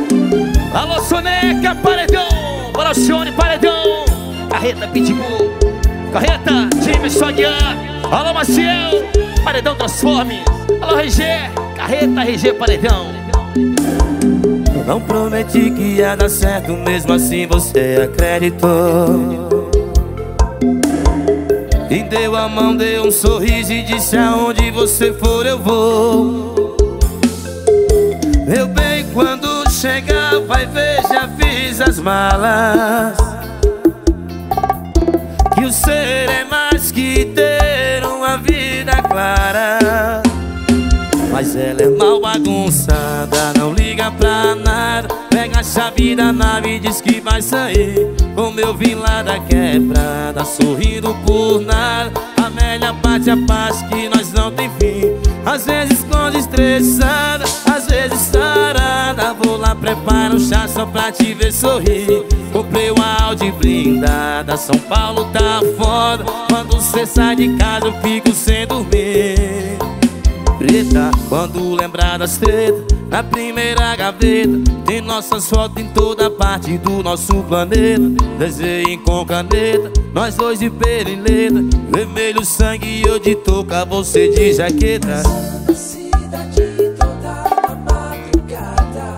Alô, Soneca, paredão. Bora, Alcione, paredão. Carreta, Pitbull. Carreta, time Soguian. Alô, Maciel, paredão Transforme. Alô, RG, carreta, RG, paredão. Não prometi que ia dar certo, mesmo assim você acreditou. E deu a mão, deu um sorriso e disse: aonde você for eu vou. Meu bem, quando chegar vai ver, já fiz as malas. Que o ser é mais que ter uma vida clara. Mas ela é mal bagunçada, não liga pra nada. Pega a chave da nave e diz que vai sair. Como eu vim lá da quebrada, sorrindo por nada. A melhor parte é a paz que nós não tem fim. Às vezes esconde estressada, às vezes tarada. Vou lá, preparo um chá só pra te ver sorrir. Comprei uma Audi blindada, São Paulo tá foda. Quando cê sai de casa eu fico sem dormir. Preta, quando lembrar das tretas, na primeira gaveta tem nossas fotos em toda parte do nosso planeta. Desenhei com caneta, nós dois de perileta. Vermelho sangue e eu de touca, você de jaqueta. Cidade toda madrugada.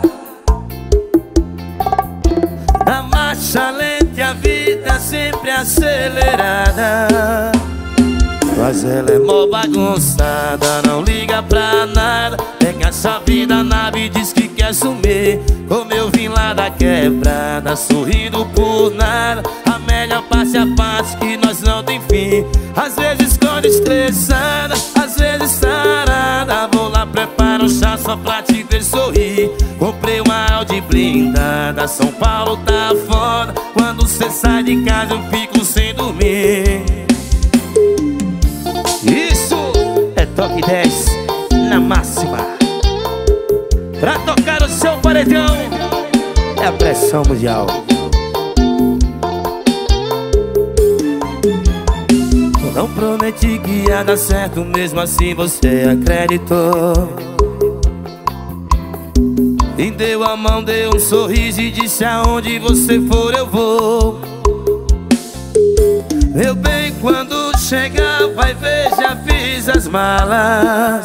Na marcha lenta e a vida sempre acelerada. Mas ela é mó bagunçada, não liga pra nada. Pega a chave da nave e diz que quer sumir. Como eu vim lá da quebrada, sorrindo por nada. A melhor parte é a parte que nós não tem fim. Às vezes esconde estressada, às vezes tarada. Vou lá, preparo um chá só pra te ver sorrir. Comprei uma Audi blindada, São Paulo tá foda. Quando cê sai de casa eu fico sem dormir. Isso é Toque 10 na máxima. Pra tocar o seu paredão é a pressão mundial. Não prometi que ia dar certo, mesmo assim você acreditou. E deu a mão, deu um sorriso e disse: aonde você for eu vou. Meu bem, quando chegar vai ver, já fiz as malas.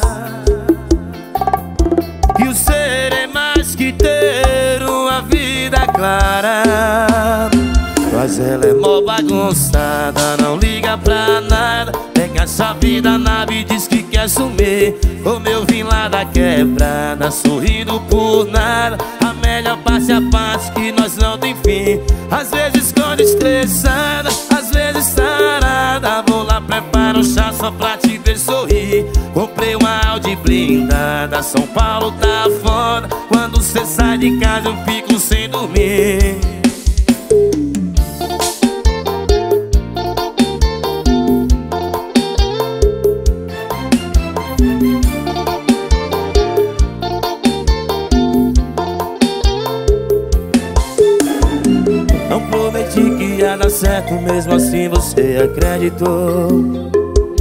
Que o ser é mais que ter uma vida clara. Mas ela é mó bagunçada, não liga pra nada. Pega a chave da nave e diz que quer sumir. Como eu vim lá da quebrada, sorrindo por nada. A melhor parte é a parte que nós não tem fim. Às vezes esconde estressada, às vezes tarada. Vou lá, preparo um chá só pra te ver sorrir. Comprei uma Audi blindada, São Paulo tá foda. Quando cê sai de casa eu fico sem dormir. Não prometi que ia dar certo, mesmo assim você acreditou.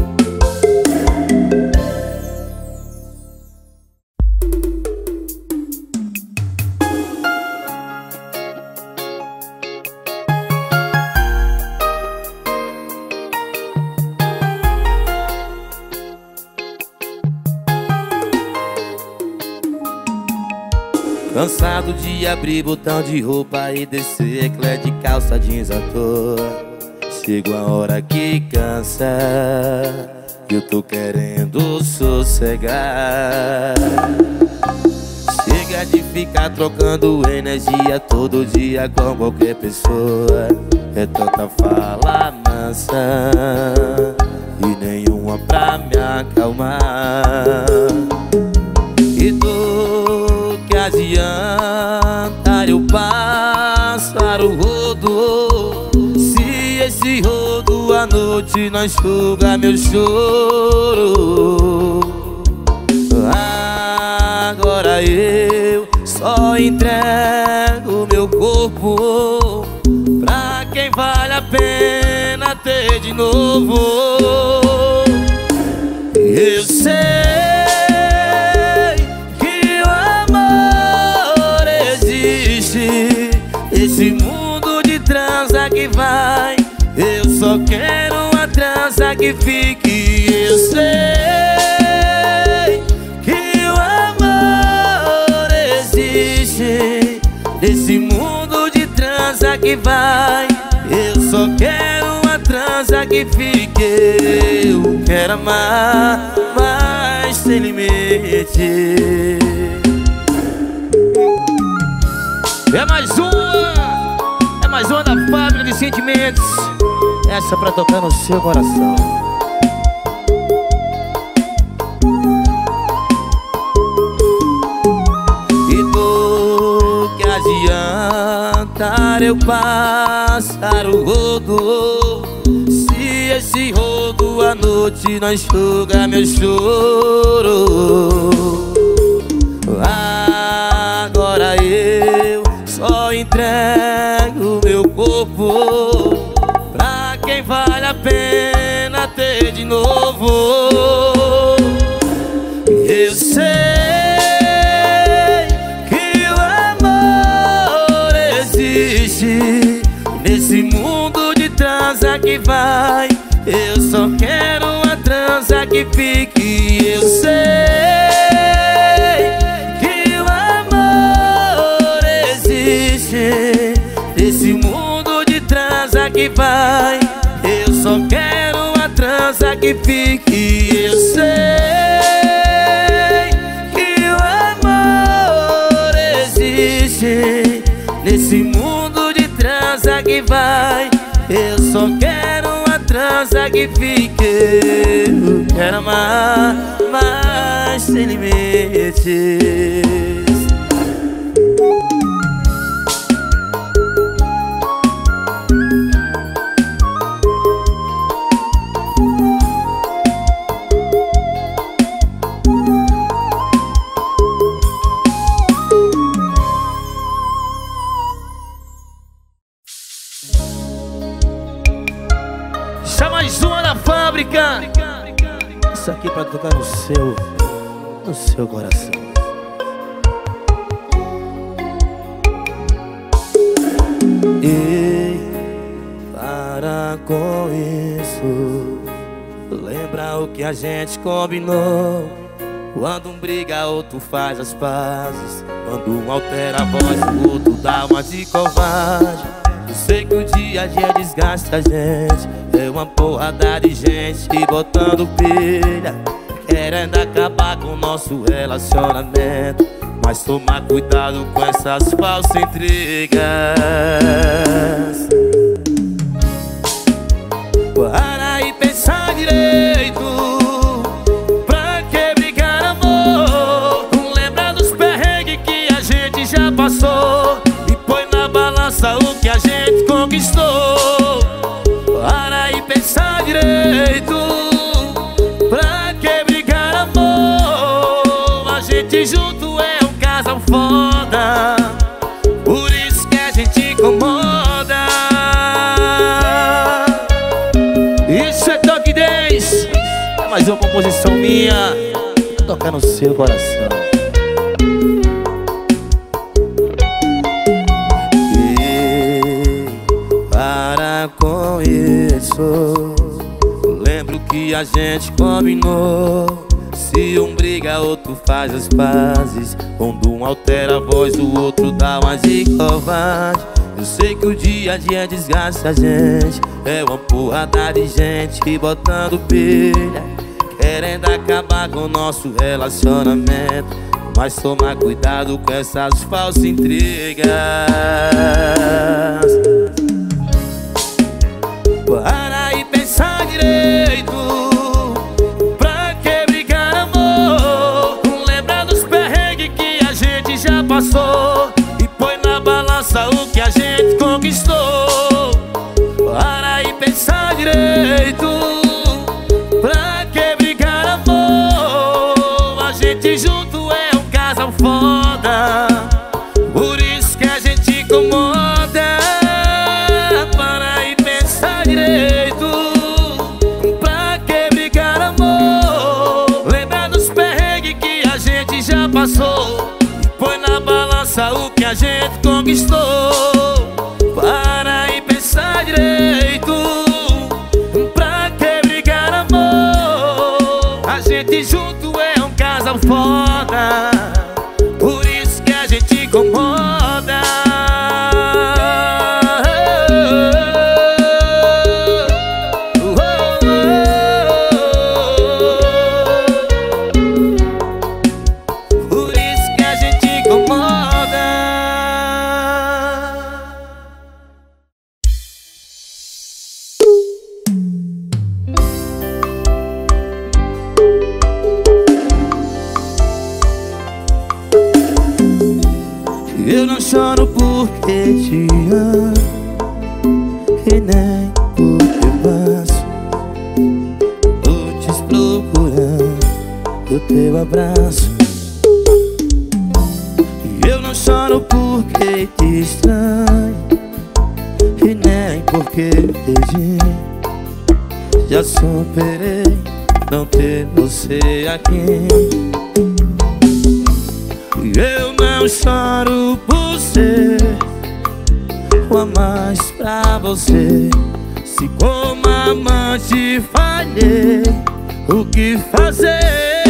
Cansado de abrir botão de roupa e descer eclé de calça jeans à toa. Chega uma hora que cansa, eu tô querendo sossegar. Chega de ficar trocando energia todo dia com qualquer pessoa. É tanta fala mansa e nenhuma pra me acalmar. E do que adianta eu passar o rodo, se esse rodo à noite não enxuga meu choro? Agora eu só entrego meu corpo pra quem vale a pena ter de novo. Eu sei que o amor existe, que fique. Eu sei que o amor existe nesse mundo de transa que vai. Eu só quero uma transa que fique. Eu quero amar, mas sem limite. É mais uma da Fábrica de Sentimentos. Essa pra tocar no seu coração. E do que adianta eu passar o rodo, se esse rodo à noite não enxuga meu choro? Agora eu só entrego meu corpo pra quem vale a pena ter de novo. Eu sei que o amor existe nesse mundo de transa que vai. Eu só quero uma transa que fique. Eu sei que o amor existe nesse mundo de transa que vai. Eu só quero uma transa que fique. Eu sei que o amor existe nesse mundo de transa que vai. Eu só quero uma transa que fique. Eu quero amar, mas sem limites. Mais uma da Fábrica. Isso aqui pra tocar no seu coração. E para com isso, lembra o que a gente combinou. Quando um briga, outro faz as pazes. Quando um altera a voz, o outro dá uma de covarde. Eu sei que o dia a dia desgasta a gente. É uma porrada de gente botando pilha, querendo acabar com o nosso relacionamento. Mas toma cuidado com essas falsas intrigas. Para e pensar direito. Pra que brigar, amor? Não lembra dos perrengues que a gente já passou e põe na balança o que a gente conquistou. Para e pensar direito. Pra que brigar, amor? A gente junto é um casal foda, por isso que a gente incomoda. Isso é Toque 10. É mais uma composição minha pra tocar no seu coração. Para com isso, lembro que a gente combinou. Se um briga, outro faz as pazes. Quando um altera a voz, o outro dá uma de covarde. Eu sei que o dia a dia desgasta a gente. É uma porrada de gente botando pilha, querendo acabar com o nosso relacionamento. Mas toma cuidado com essas falsas intrigas. Para e pensar direito. Pra que brigar, amor? Não lembra dos perrengues que a gente já passou e põe na balança o que a gente conquistou. Para e pensar direito. Pra que brigar, amor? A gente junto é um casal foda, por isso que a gente incomoda. Para e pensar direito. Pra que brigar, amor? Lembra dos perrengues que a gente já passou e põe na balança o que a gente conquistou. Para e pensar direito. Pra que brigar, foda, por isso que a gente incomoda. Por isso que a gente incomoda. Eu não choro porque te amo, e nem porque passo noites procurando o teu abraço. Eu não choro porque te estranho, e nem porque perdi. Já superei não ter você aqui. Eu não choro por ser o a mais pra você. Se como amante falhei, o que fazer?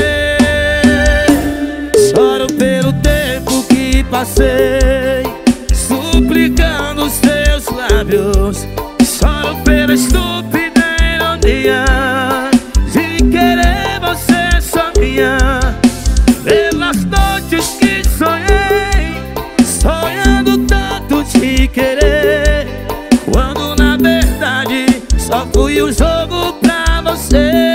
Choro pelo tempo que passei suplicando os teus lábios. Choro pela estúpida ironia de querer você só minha. Pelas noites que sonhei, sonhando tanto te querer, quando na verdade só fui um jogo pra você.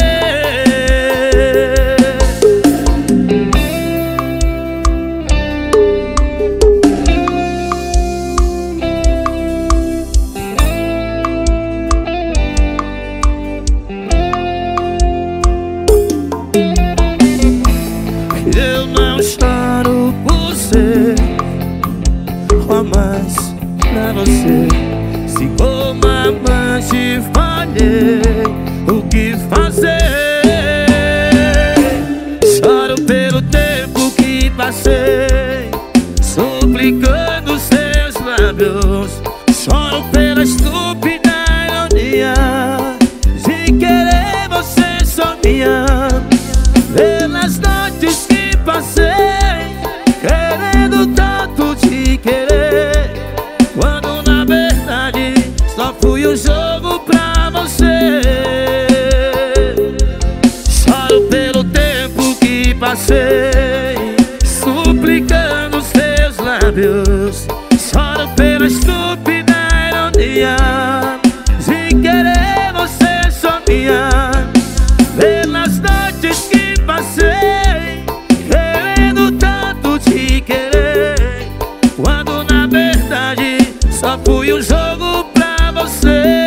Eu não choro por ser o a mais pra você. Se como amante falhei, o que fazer? Choro pelo tempo que passei suplicando os seus lábios. Choro pela estúpida ironia de querer você só minha. Pelas noites que passei querendo tanto te querer, quando na verdade só fui um jogo pra você. Choro pelo tempo que passei suplicando os teus lábios. Choro pela estúpida ironia de querer você só minha. Pelas noites que passei querendo tanto te querer, quando na verdade só fui um jogo pra você.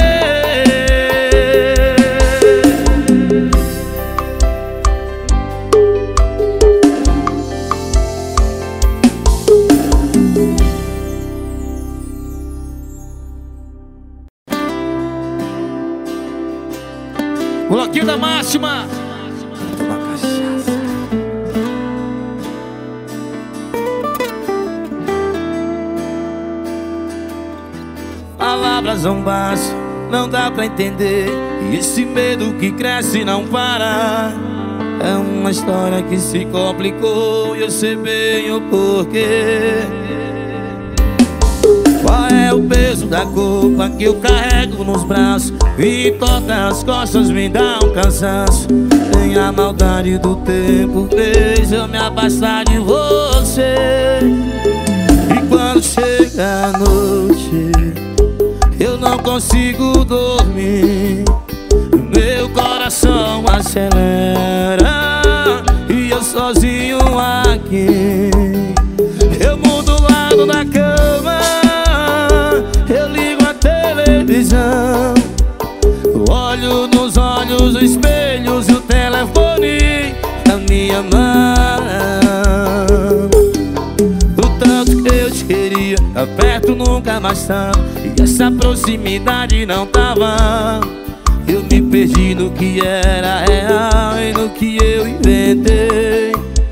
Bloquinho da Máxima. Toma cachaça. Palavras não bastam, não dá pra entender. E esse medo que cresce e não para. É uma história que se complicou e eu sei bem o porquê. Qual é o peso da culpa que eu carrego nos braços? E todas as costas me dá um cansaço. Nem a maldade do tempo fez eu me afastar de você. E quando chega a noite eu não consigo dormir. Meu coração acelera e eu sozinho aqui. Eu mudo o lado da cama, eu ligo a televisão, olho nos olhos, os espelhos e o telefone na minha mão. O tanto que eu te queria, tá perto nunca mais tá. E essa proximidade não tava. Eu me perdi no que era real e no que eu inventei.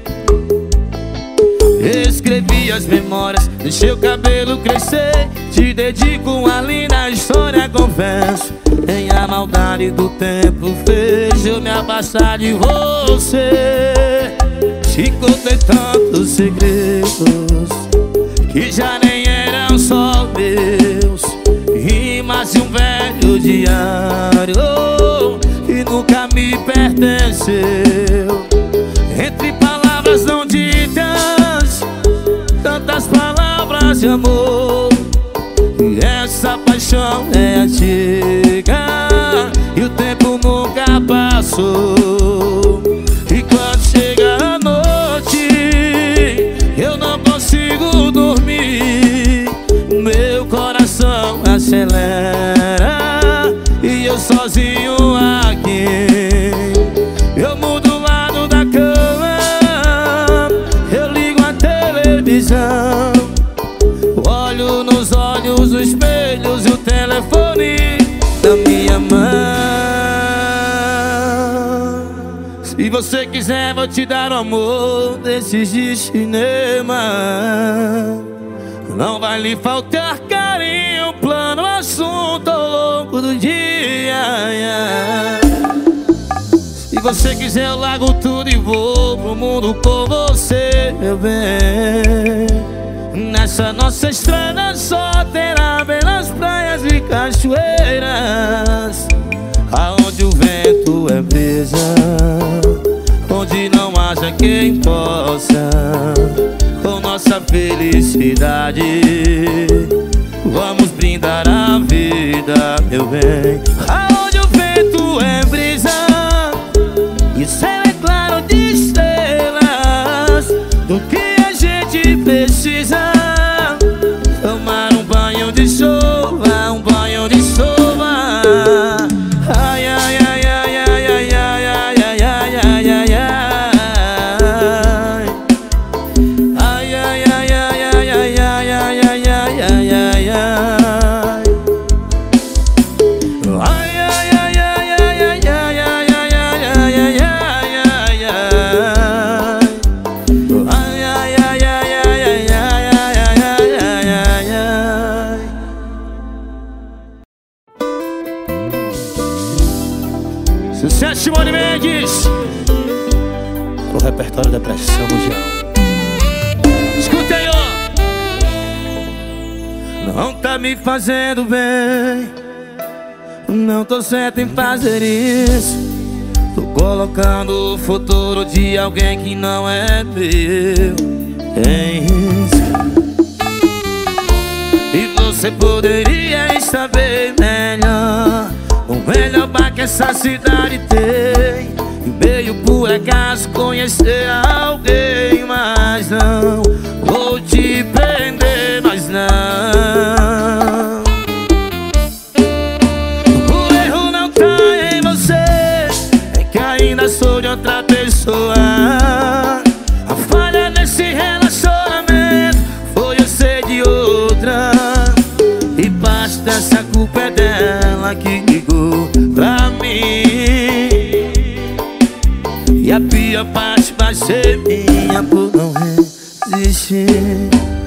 Escrevi as memórias, deixei o cabelo crescer. Te dedico uma linda história, confesso. Nem a maldade do tempo fez eu me afastar de você. Te contei tantos segredos que já nem eram só meus, rimas de um velho diário que nunca me pertenceu. Entre palavras não ditas, tantas palavras de amor, e essa paixão é antiga e o tempo nunca passou. E quando chega a noite eu não consigo dormir, meu coração acelera e eu sozinho aqui. Eu mudo o lado da cama, eu ligo a televisão, olho nos olhos, os espelhos e o telefone da minha mão. Se você quiser, vou te dar um amor desses de cinema. Não vai lhe faltar carinho, plano, assunto ao longo do dia. Se você quiser, eu largo tudo e vou pro mundo com você, meu bem. Nessa nossa estrada só terá belas praias e cachoeiras, aonde o vento é brisa, onde não haja quem possa com nossa felicidade. Vamos brindar a vida, meu bem. Aonde o vento é brisa e o céu é claro de estrelas, do que a gente precisa tomar um banho de chuva, um banho de chuva. Ai, ai, ai, ai, ai, ai, ai, ai, ai, ai, ai, ai, ai. Ai, ai, ai, ai, ai, ai, ai, ai, ai, ai, ai, ai, ai. Ai, ai, ai, ai, ai, ai, ai, ai, ai, ai, ai, ai, ai, ai, ai. Sucesso, Simone Mendes, o repertório da pressão mundial. Escuta aí, ó. Não tá me fazendo bem, não tô certo em fazer isso. Tô colocando o futuro de alguém que não é meu em risco. E você poderia estar bem melhor, o melhor bar que essa cidade tem. E meio por acaso conhecer alguém, mas não vou te prender, mas não. O erro não tá em você, é que ainda sou de outra pessoa. A falha nesse relacionamento foi eu ser de outra, e parte dessa culpa é dela que ligou pra mim. E a pior parte vai ser minha por não resistir.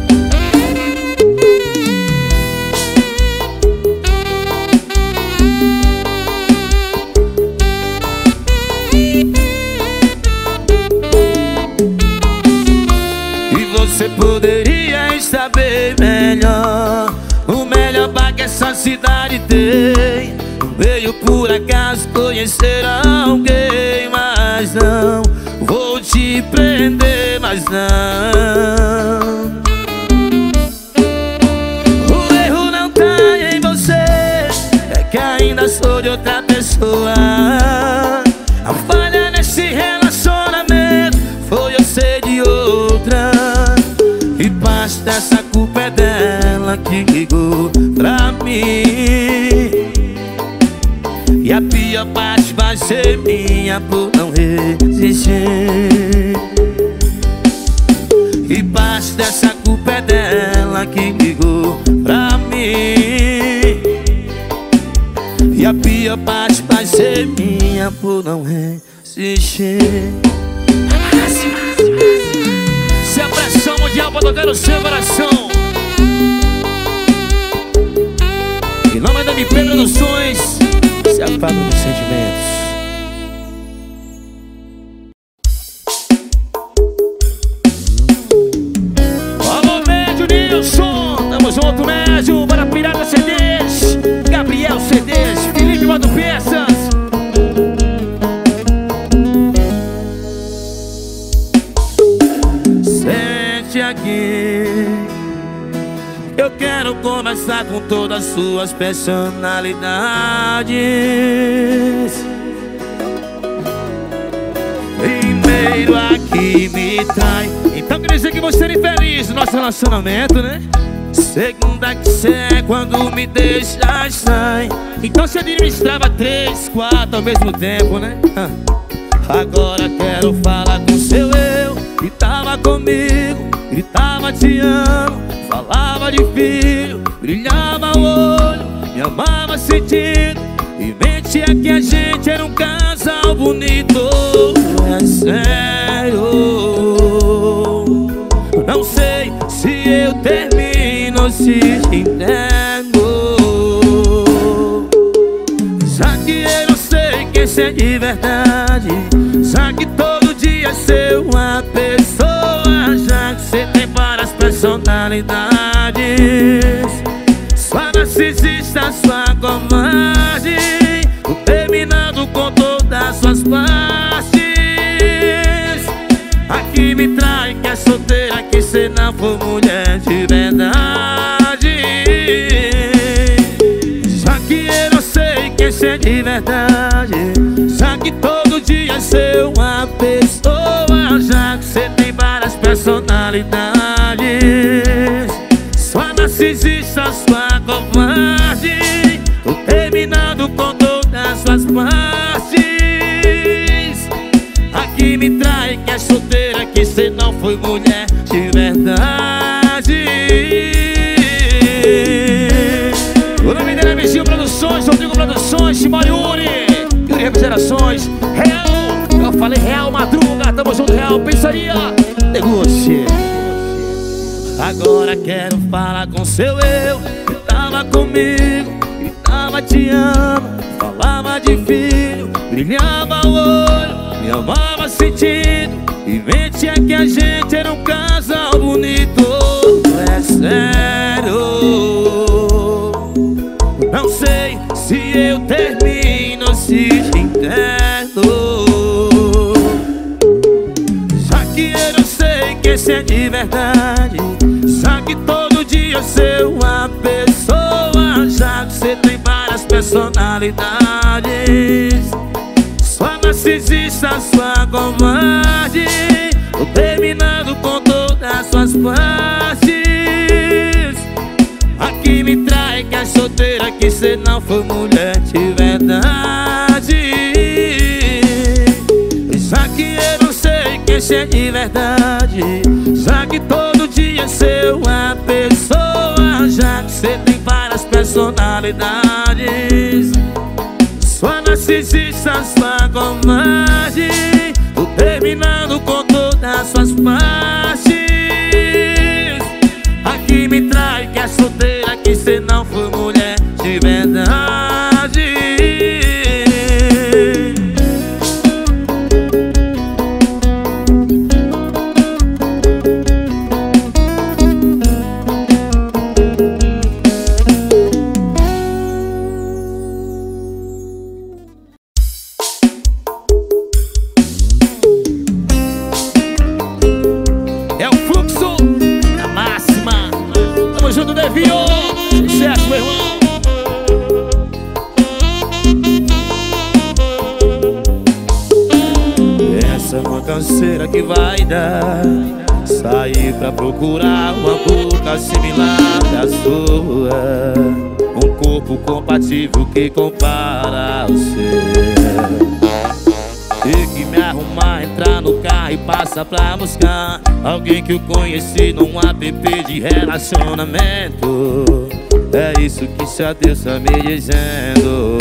E você poderia estar bem melhor, o melhor bar que essa cidade tem. Veio por acaso conhecer alguém, mas não vou te prender, mas não. O erro não tá em você, é que ainda sou de outra pessoa. A falha nesse relacionamento foi eu ser de outra, e parte dessa culpa é dela que ligou pra mim. E a pior parte vai ser minha por não resistir. E parte dessa culpa é dela que ligou pra mim. E a pior parte vai ser minha por não resistir. Se a pressão mundial pra tocar no seu coração, em nome da MP Produções, se a fábrica dos sentimentos. Alto Médio, para Pirata CDs, Gabriel CDs, Felipe Mando Peças. Sente aqui, eu quero conversar com todas as suas personalidades. Primeiro aqui me trai, Então quer dizer que você é infeliz no nosso relacionamento, né? segunda que cê é quando me deixa sai. Então você administrava 3, 4 ao mesmo tempo, né? Agora quero falar com seu eu que tava comigo, gritava te amo, falava de filho, brilhava o olho, me amava sentindo e mentia que a gente era um casal bonito. É sério, não sei se eu termino ou se entendo, já que eu não sei quem é de verdade, já que todo dia ser uma pessoa, já que você tem várias personalidades, sua narcisista, sua covarde, terminando com todas as suas partes. Aqui me trai que é solteira, que cê não for mulher de verdade, já que eu não sei quem é de verdade, já que todo dia ser uma pessoa, já que cê tem várias personalidades, sua narcisista, sua covarde, tô terminando com todas as suas partes. Aqui me trai que é solteira, que cê não foi mulher de verdade. O nome dele é Vizinho Produções, Rodrigo Produções, Timariuri, Yuri Refrigerações, Real, eu falei Real Madruga, tamo junto, Real Pensaria, negocie. Agora quero falar com seu eu que tava comigo, gritava te amo, falava de filho, brilhava o olho, me amava sentindo e mentia que a gente era um casal bonito. É sério, não sei se eu termino ou se entendo, já que eu não sei quem é de verdade, já que todo dia ser uma pessoa, já que você tem várias personalidades, sua narcisista, sua covarde, tô terminando com todas as suas partes. Aqui me trai que é solteira, que cê não foi mulher de verdade, já que eu não sei quem é de verdade, já que todo dia ser uma pessoa, já que cê tem várias personalidades, sua narcisista, sua covarde, tô terminando com todas as suas partes. Aqui me trai que é solteira, que cê não foi mulher de verdade. É o fluxo da máxima, tamo junto, Devinho, sucesso, meu irmão. Essa é uma canseira que vai dar, sair pra procurar uma boca similar à sua, um corpo compatível que compara ao seu. Ter que me arrumar, entrar no carro e passar pra buscar alguém que eu conheci num app de relacionamento. É isso que só Deus tá me dizendo.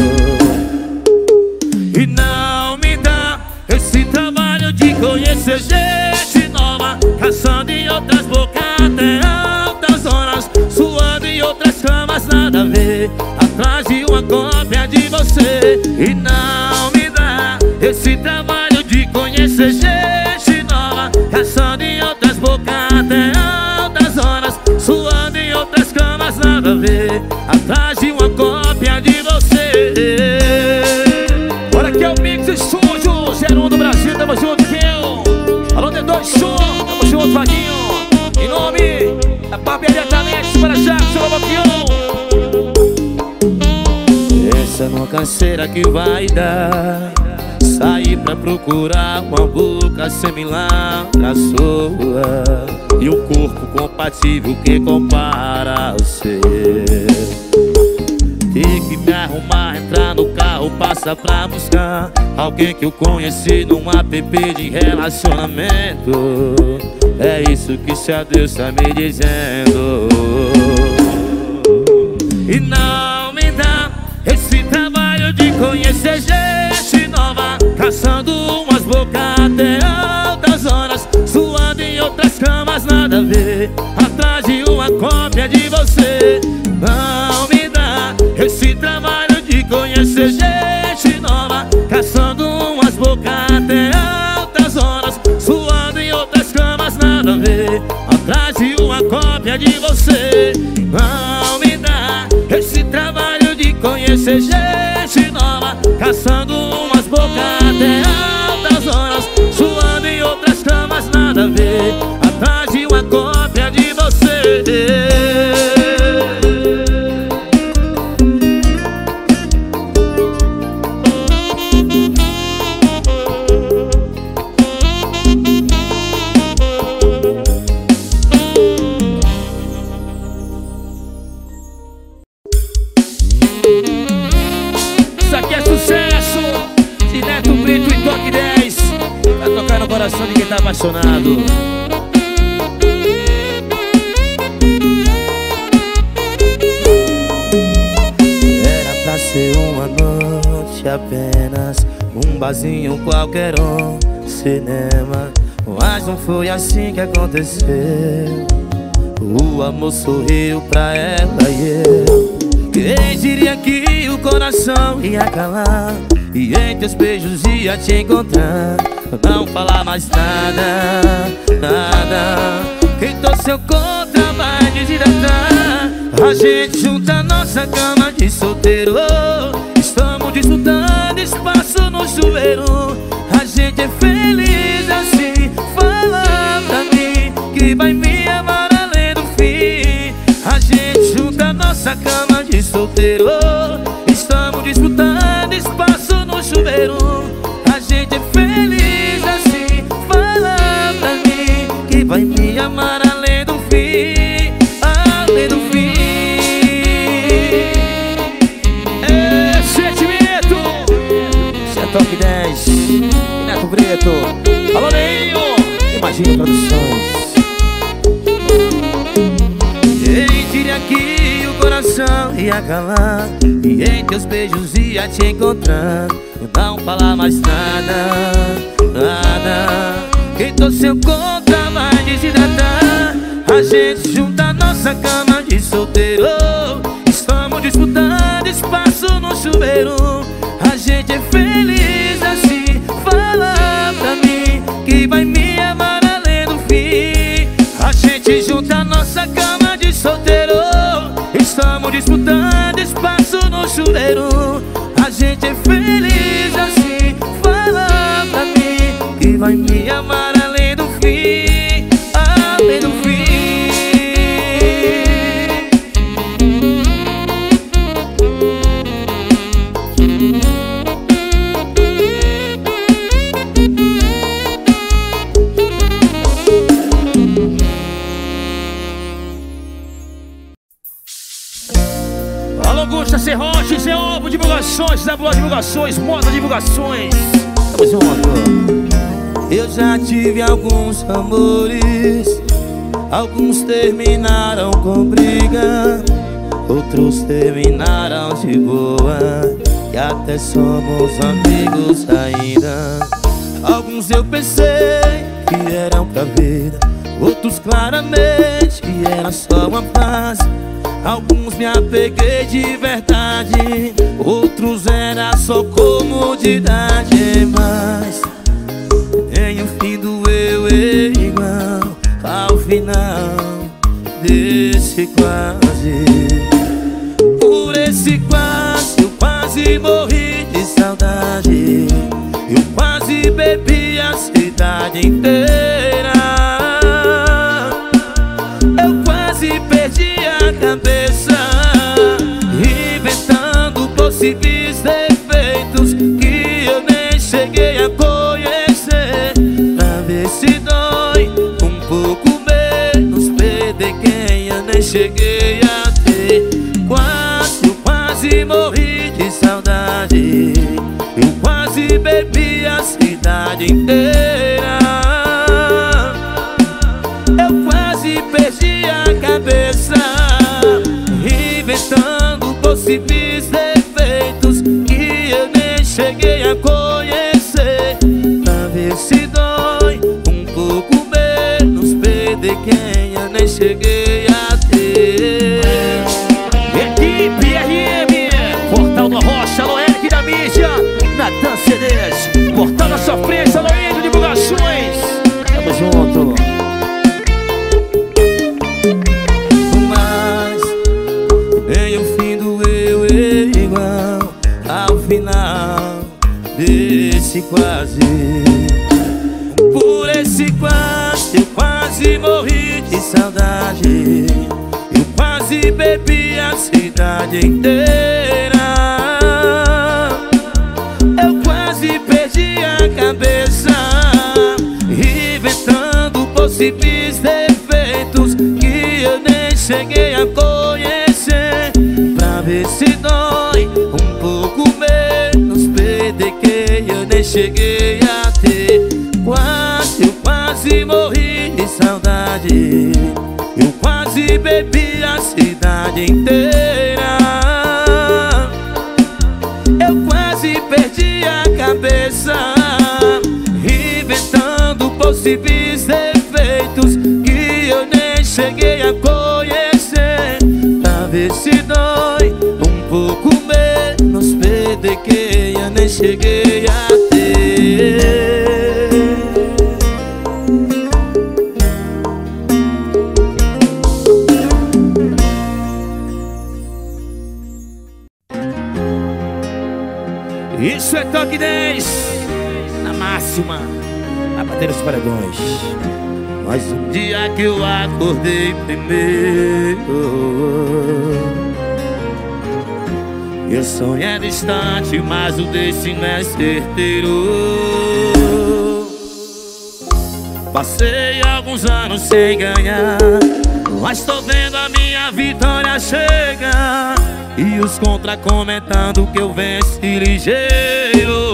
E não me dá esse trabalho de conhecer gente nova, caçando em outras bocas até altas horas, suando em outras camas, nada a ver, atrás de uma cópia de você. E não me dá esse trabalho de conhecer gente nova, caçando em outras bocas até altas horas, suando em outras camas, Essa numa canseira que vai dar, sair pra procurar uma boca similar à sua e um corpo compatível que compara ao seu. Ter que me arrumar, entrar no carro, passar pra buscar alguém que eu conheci num app de relacionamento. É isso que seu Deus tá me dizendo. E não me dá esse trabalho de conhecer gente nova, caçando umas bocas até altas horas, suando em outras camas, nada a ver, atrás de uma cópia de você. Não me dá esse trabalho de conhecer gente nova, caçando umas bocas até altas horas, suando em outras camas, nada a ver, atrás de uma cópia de você. Não me dá esse trabalho de conhecer gente nova, caçando umas bocas até altas horas, suando em outras camas, nada a ver, atrás de uma cópia de você. Isso aqui é sucesso de Neto Brito e Toque 10. Vai tocar no coração de quem tá apaixonado. Era pra ser uma noite apenas, um barzinho qualquer, um cinema, mas não foi assim que aconteceu. O amor sorriu pra ela e eu. Quem diria que o coração ia calar e em teus beijos ia te encontrar, não falar mais nada, nada. Quem torceu contra vai desidratar. A gente junta nossa cama de solteiro, estamos disputando espaço no chuveiro. A gente é feliz assim, fala pra mim que vai me amar além do fim. A gente junta nossa cama de solteiro, estamos disputando espaço no chuveiro. A gente é feliz assim, fala pra mim que vai me amar além do fim, além do fim. É sentimento. Isso é Toque 10 e Neto Brito. Alô, Neinho. Imagina Produções. Quem diria que o coração ia calar e em teus beijos ia te encontrar, não falar mais nada, nada. Quem torceu contra vai desidratar. A gente junta nossa cama de solteiro, estamos disputando espaço no chuveiro. A gente é feliz assim, fala pra mim que vai me amar além do fim. A gente junta nossa cama de solteiro, estamos disputando espaço no chuveiro. A gente é feliz assim, fala pra mim que vai me amar além do fim, além do fim. Alô, Augusta Serrote, Zé Ovo Divulgações, Zé Bló Divulgações, Moda Divulgações. Tamo junto. Eu já tive alguns amores, alguns terminaram com briga, outros terminaram de boa e até somos amigos ainda. Alguns eu pensei que eram pra vida, outros claramente que era só uma fase. Alguns me apeguei de verdade, outros era só comodidade. Mas em um fim doeu igual ao final desse quase. Por esse quase eu quase morri de saudade, eu quase bebi a cidade inteira. Eu quase quase perdi a cabeça, inventando possíveis defeitos que eu nem cheguei a conhecer, pra ver se dói um pouco menos perder quem eu nem cheguei a ter. Eu quase morri de saudade, eu quase bebi a cidade inteira, eu quase perdi a cabeça, inventando possíveis defeitos que eu nem cheguei a conhecer, pra ver se dói um pouco menos perder quem eu nem cheguei a ter. Equipe RM, Portal da Rocha, alô Eric da mídia, Natan CDs, Portal da Sofrência, alô Índio Divulgações. Tamo junto. Mas nem o fim do eu é igual ao final desse quase. Por esse quase eu quase morri de saudade, eu quase bebi a cidade inteira, eu quase perdi a cabeça, inventando possíveis defeitos que eu nem cheguei a conhecer, pra ver se dói um pouco menos perder quem eu nem cheguei a ter. Eu quase morri de saudade, eu quase bebi a cidade inteira, eu quase perdi a cabeça, inventando possíveis defeitos que eu nem cheguei a conhecer, pra ver se dói um pouco menos perder quem eu nem cheguei a ter. Isso é Toque 10 na máxima, a bater os paredões. Mas um dia que eu acordei primeiro, meu sonho é distante, mas o destino é certeiro. Passei alguns anos sem ganhar, mas tô vendo a minha vitória chegar, e os contra comentando que eu venci ligeiro.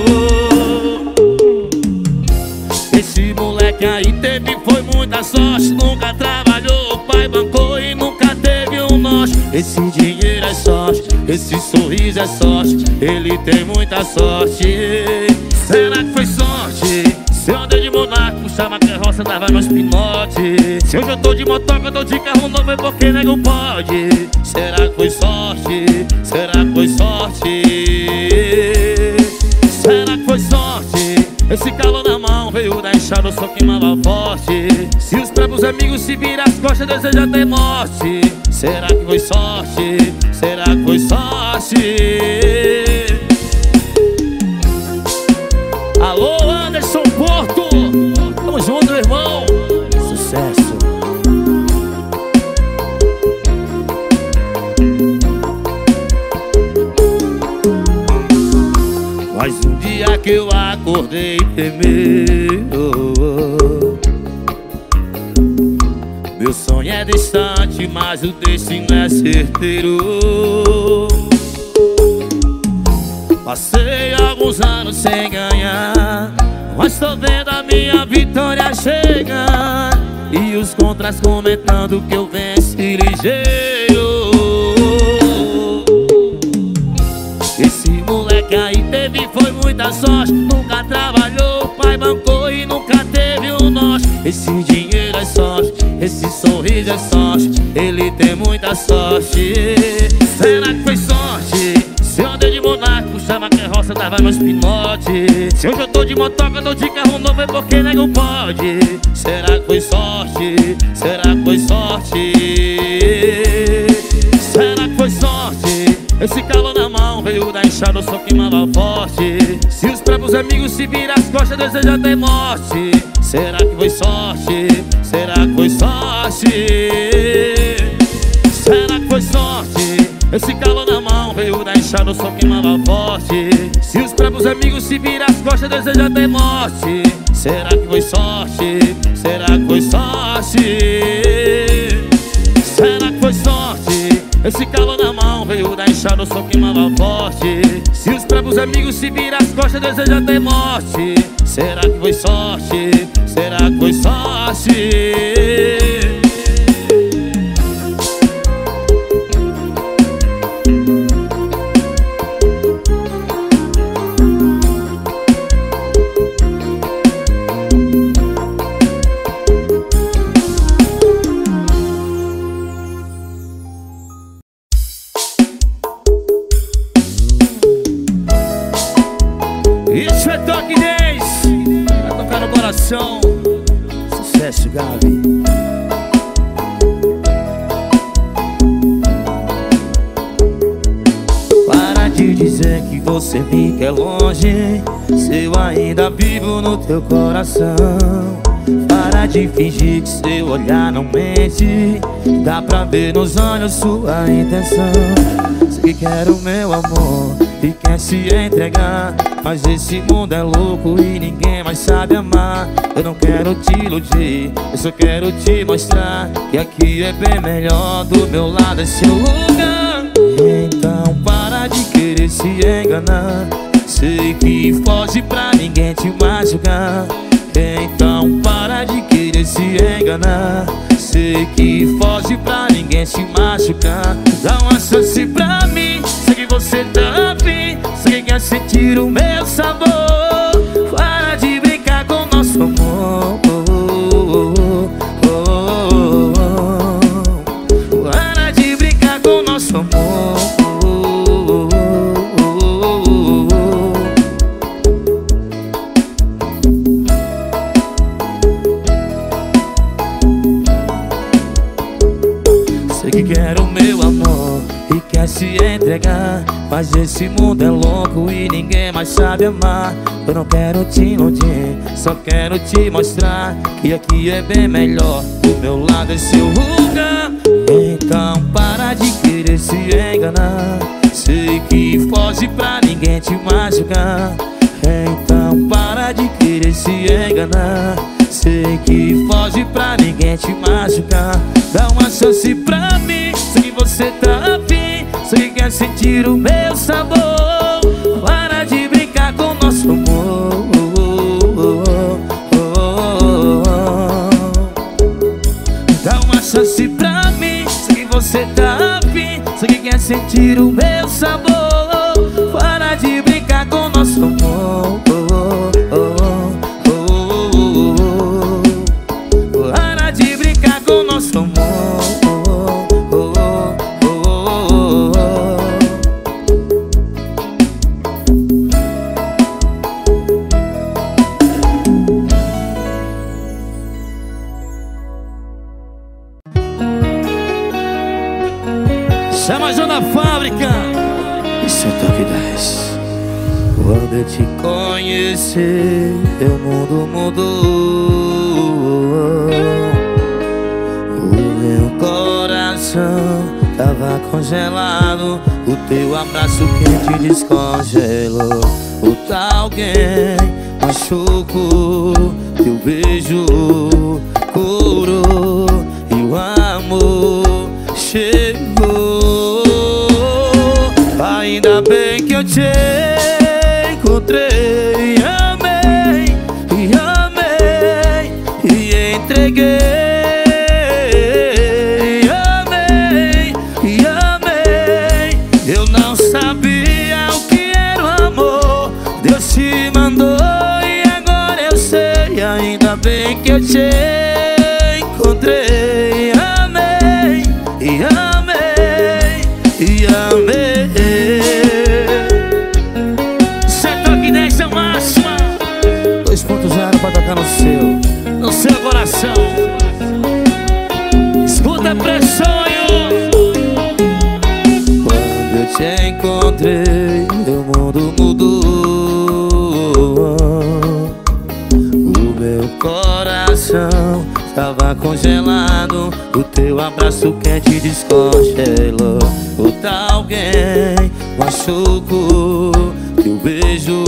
Esse moleque aí teve foi muita sorte, nunca trabalhou, o pai bancou e nunca teve um norte. Esse dinheiro é sorte, esse sorriso é sorte, ele tem muita sorte. Será que foi sorte? Se eu andei de monarca, puxava a carroça, dava meus pinotes. Se hoje eu tô de motoca, eu tô de carro novo, é porque nego pode. Será que foi sorte? Será que foi sorte? Será que foi sorte? Esse calor na mão veio da enxada, só queimava forte. Se os próprios amigos se viram as costas, deseja ter morte. Será que foi sorte? Será que foi sorte? Alô Anderson Porto, tamo junto, irmão. Sucesso. Mas um dia que eu acordei primeiro, meu sonho é distante, mas o destino é certeiro. Passei alguns anos sem ganhar, mas tô vendo a minha vitória chegar, e os contras comentando que eu venci ligeiro. Esse moleque aí teve foi muita sorte, nunca trabalhou, o pai bancou e nunca teve um norte. Esse dinheiro é sorte, esse sorriso é sorte, ele tem muita sorte. Será que foi sorte? Se eu andei de monarca, puxava a carroça, dava meus pinotes. Se hoje eu tô de motoca, tô de carro novo, é porque nego pode. Será que foi sorte? Será que foi sorte? Será que foi sorte? Esse calor na mão veio da enxada, só queimava forte. Se os próprios amigos se viram as costas, deseja ter morte. Será que foi sorte? Será que foi sorte? Será que foi sorte? Esse calor na mão veio da enxada, o sol queimava forte. Se os próprios amigos se viram as costas, deseja até morte. Será que foi sorte? Será que foi sorte? Será que foi sorte? Esse calor na mão veio da enxada, o sol queimava forte. Se os próprios amigos se viram as costas, deseja até morte. Será que foi sorte? Será que foi sorte? Isso é Toque 10, vai tocar no coração. Sucesso, Gabi. Para de dizer que você me quer longe, se eu ainda vivo no teu coração. Para de fingir que seu olhar não mente, dá pra ver nos olhos sua intenção. Sei que quer o meu amor e quer se entregar, mas esse mundo é louco e ninguém mais sabe amar. Eu não quero te iludir, eu só quero te mostrar que aqui é bem melhor, do meu lado é seu lugar. Então para de querer se enganar, sei que foge pra ninguém te machucar. Então para de querer se enganar, sei que foge pra ninguém te machucar. Dá uma chance pra mim, sei que você tá afim, sei que quer sentir o meu sabor. Para de brincar com nosso amor, para de brincar com nosso amor. Sei que quer o meu amor e quer se entregar, mas esse mundo é louco e ninguém mais sabe amar. Eu não quero te iludir, só quero te mostrar que aqui é bem melhor, do meu lado é seu lugar. Então para de querer se enganar, sei que foge pra ninguém te machucar. Então para de querer se enganar, sei que foge pra ninguém te machucar. Dá uma chance pra mim, sei que você tá afim, sei que quer sentir o meu sabor. Para de brincar com nosso amor, dá uma chance pra mim, sei que você tá afim, sei que quer sentir o meu sabor. Para de brincar com nosso amor, para de brincar com nosso amor. Chama João da Fábrica. Isso é Toque 10. Quando eu te conheci, meu mundo mudou. O meu coração tava congelado, o teu abraço quente descongelou. O tal alguém machucou, teu beijo curou e o amor chegou. Ainda bem que eu te encontrei, amei e amei e entreguei. Amei e amei, eu não sabia o que era o amor, Deus te mandou e agora eu sei. Ainda bem que eu te encontrei, amei e amei e amei. Toque 10 é o máximo. 2.0 pra tocar no seu coração. Escuta pressonho. Quando eu te encontrei, meu mundo mudou. O meu coração gelado, o teu abraço quente descongelou. Outra alguém machucou, teu beijo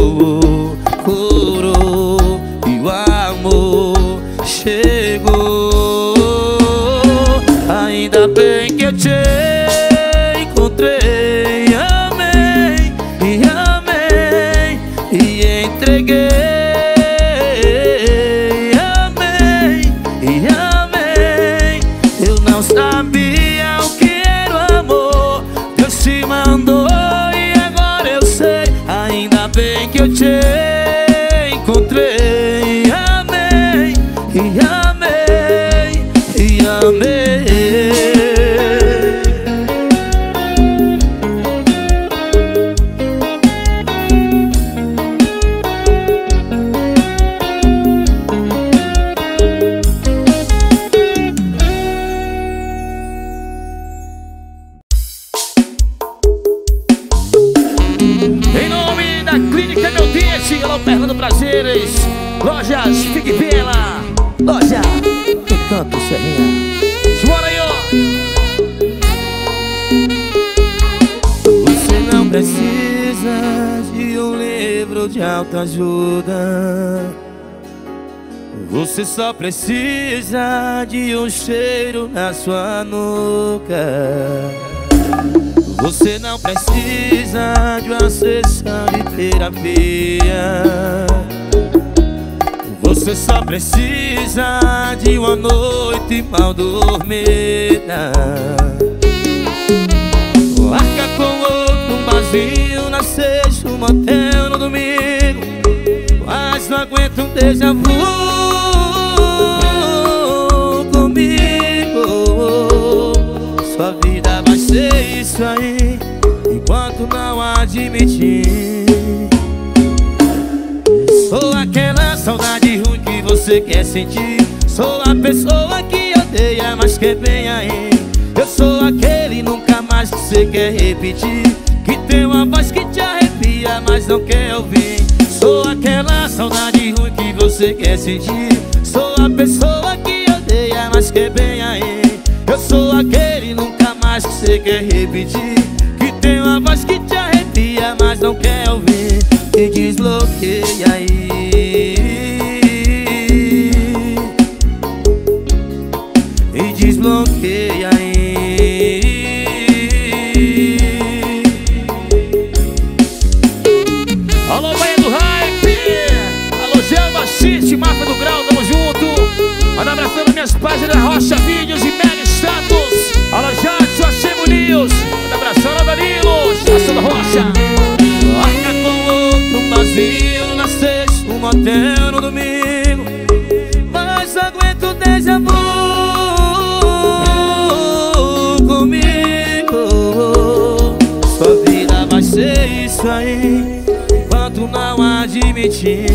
curou e o amor chegou. Ainda bem que eu te encontrei, amei e amei e entreguei. Amei e amei. Eu não sabia o que era o amor, Deus te mandou e agora eu sei. Ainda bem que eu te encontrei, amei e amei e amei. Em nome da Clínica Meu Dente, alô Fernando Prazeres, Lojas Fique Bela, Loja Encanto Serrinha. Bora aí, ó. Você não precisa de um livro de autoajuda, você só precisa de um cheiro na sua nuca. Você não precisa de uma sessão de terapia, você só precisa de uma noite mal dormida. Larga com outro barzinho na sexta, um motel no domingo, mas não aguento um déjà vu comigo. Sua vida vai ser isso aí, enquanto não admitir. Sou aquela saudade ruim que você quer sentir, sou a pessoa que odeia, mas quer bem aí. Eu sou aquele nunca mais que você quer repetir, que tem uma voz que te arrepia, mas não quer ouvir. Sou aquela saudade ruim que você quer sentir, sou a pessoa que odeia, mas quer bem aí. Eu sou aquele nunca mais que você quer repetir, que tem uma voz que te arrepia, mas não quer ouvir. E desbloqueia aí, e desbloqueia aí. Alô Bahia do Hype, alô Gel Baixiste, Máfia do Grau, tamo junto. Manda abraço para minhas páginas da Rocha Vídeos e Mega Status. Alô Jadson, Achego News, manda abraço, alô Danilo, Estação da Rocha. Larga com outro vazio na sexta, um motel no domingo, mas aguento déjà vu comigo. Sua vida vai ser isso aí, enquanto não admitir.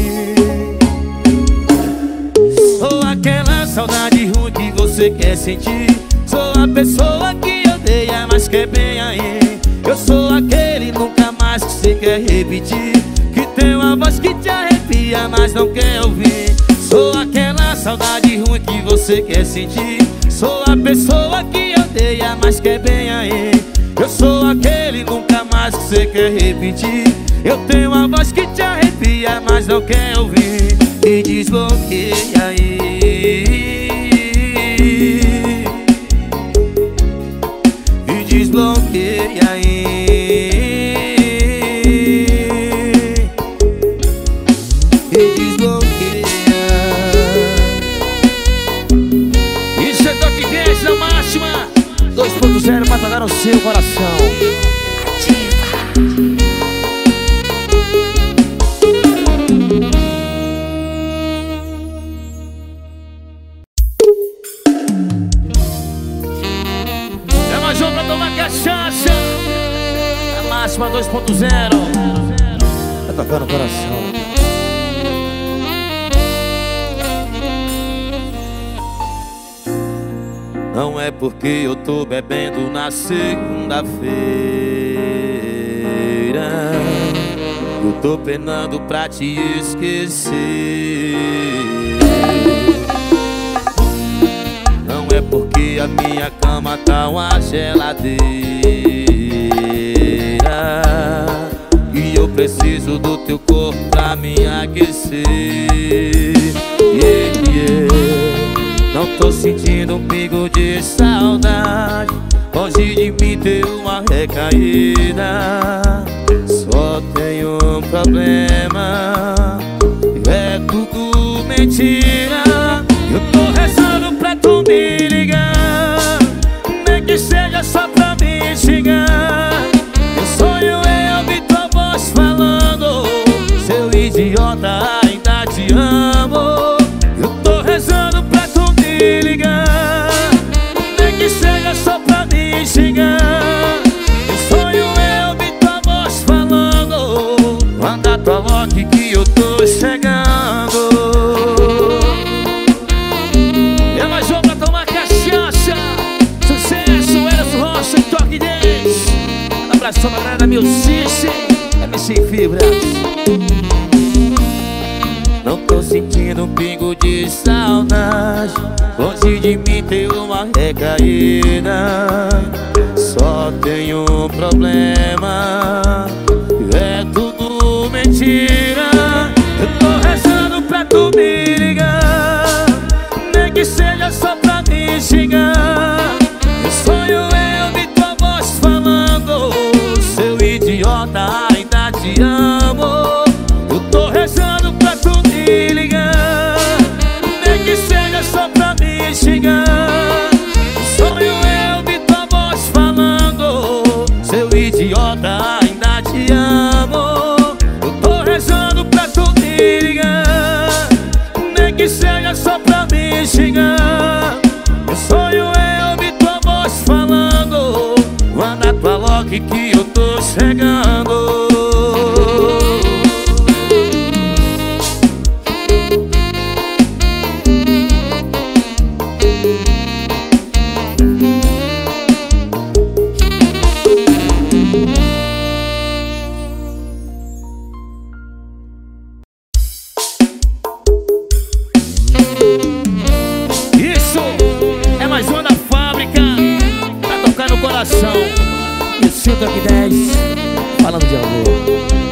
Sou aquela saudade ruim que você quer sentir, sou a pessoa que odeia, mas quer bem aí. Eu sou aquele nunca mais que você quer repetir, que tem uma voz que te arrepia, mas não quer ouvir. Sou aquela saudade ruim que você quer sentir, sou a pessoa que odeia, mas quer bem aí. Eu sou aquele nunca mais que você quer repetir, eu tenho uma voz que te arrepia, mas não quer ouvir. E desbloqueia aí, e desbloqueia aí, e desbloqueia. Isso é Toque 10 na máxima 2.0 pra tocar no seu coração. Pra tomar cachaça, a máxima 2.0 vai tocar no coração. Não é porque eu tô bebendo na segunda-feira, eu tô penando pra te esquecer. a minha cama tá uma geladeira e eu preciso do teu corpo pra me aquecer. Não tô sentindo um pingo de saudade, longe de mim ter uma recaída. Só tenho um problema, é tudo mentira. Eu tô rezando pra tu me ligar, nem que seja só pra me xingar. Meu sonho é ouvir tua voz falando: seu idiota, ainda te amo. Eu tô rezando pra tu me ligar, nem que seja só pra me xingar. Meu sonho é ouvir tua voz falando: manda tua lock que eu tô chegando. É mais um pra tomar cachaça. Sucesso, Eros Rocha e Toque 10. Um abraço pra galera da Milcice, MC Fibras. Não tô sentindo um pingo de saudade, longe de mim ter uma recaída. Só tenho um problema, é tudo mentira. Eu tô rezando pra tu me ligar, nem que seja só pra me xingar. Meu sonho é ouvir tua voz falando: seu idiota, ainda te amo. Eu tô rezando pra tu me ligar, nem que seja só pra me xingar. Meu sonho é ouvir tua voz falando: seu idiota, ainda te amo. Eu tô rezando pra tu me ligar, nem que seja só pra me xingar. Meu sonho é ouvir tua voz falando: manda tua lock que eu tô chegando. Esse Toque 10, falando de amor.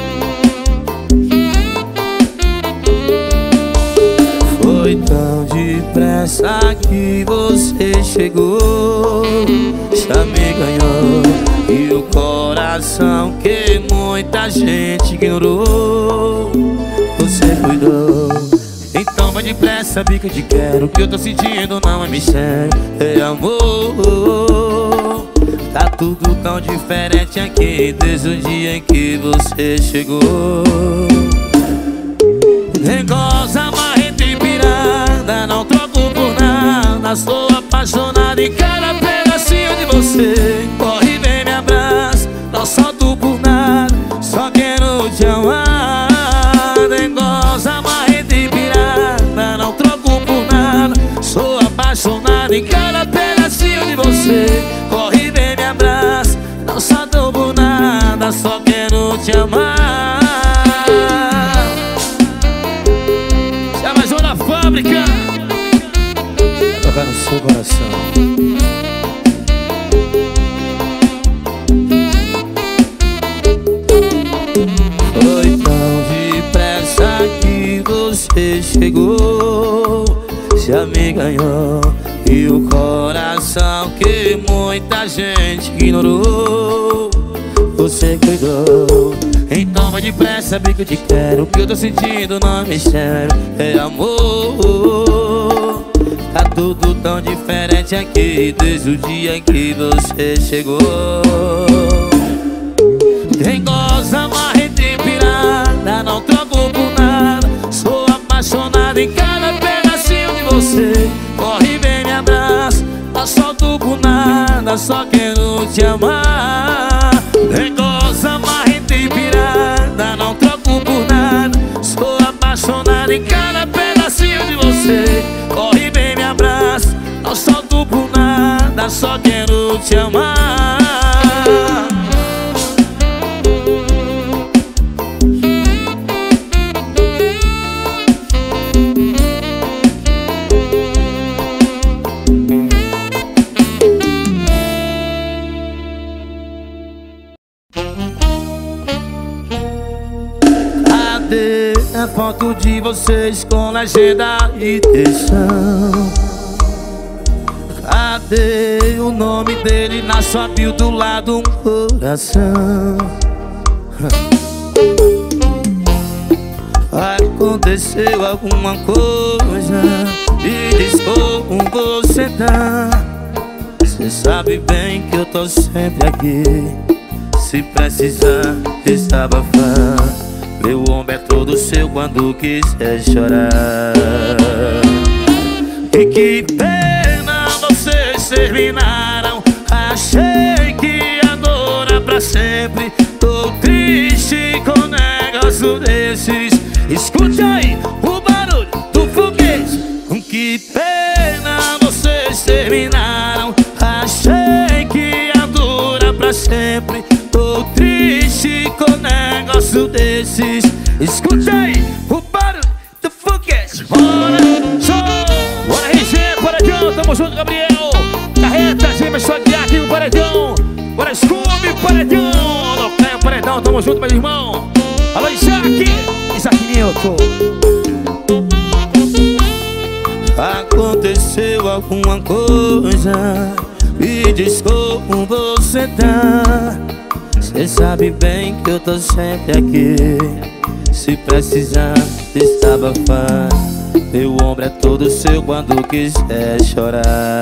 Foi tão depressa que você chegou, já me ganhou. E o coração que muita gente ignorou, você cuidou. Então vai depressa, vi que eu te quero. O que eu tô sentindo não é mistério, é amor. Tá tudo tão diferente aqui desde o dia em que você chegou. Nem goza, marreta e pirada, não troco por nada. Sou apaixonado em cada pedacinho de você. Corre e vem me abraça, não solto por nada, só quero te amar. Nem goza, marreta e pirada, não troco por nada. Sou apaixonado em cada pedacinho de você. Corre e vem me abraça, não solto por nada, só quero te amar. Já mais um na fábrica, vai tocar no seu coração. Foi tão depressa que você chegou, já me ganhou. E o coração que muita gente ignorou, você cuidou. Então vai depressa, vi que eu te quero. O que eu tô sentindo não é mistério, é amor. Tá tudo tão diferente aqui desde o dia em que você chegou. Quem goza, marreta e pirada, não troco por nada. Sou apaixonado em cada pedacinho de você. Corre e vem me abraça, não solto por nada, só quero te amar. Quem goza, marreta e pirada, não troco por nada. Sou apaixonado em cada pedacinho de você. Corre e vem me abraça, não solto por nada, só quero te amar. foto de vocês com legenda e textão. Cadê o nome dele na sua bio do lado um coração? Aconteceu alguma coisa, me diz como você tá. Cê sabe bem que eu tô sempre aqui, se precisar desabafar. Meu ombro é todo seu quando quiser chorar. E que pena vocês terminaram, achei que ia durar pra sempre. Tô triste com um negócio desses. Escute aí o barulho do foguete. Que pena vocês terminaram, achei que ia durar pra sempre. Tô triste com um negócio desses. Escute aí o barulho do foguete. Bora, show! Bora, RG, paredão, tamo junto, Gabriel. Carreta, Jamerson Aguiar aqui no paredão. Bora, Scooby, paredão. Alô, Caio, paredão, tamo junto, meu irmão. Alô, Isaac Newton. Aconteceu alguma coisa, me diz como você tá. Cê sabe bem que eu tô sempre aqui, se precisar desabafar. Meu ombro é todo seu quando quiser chorar.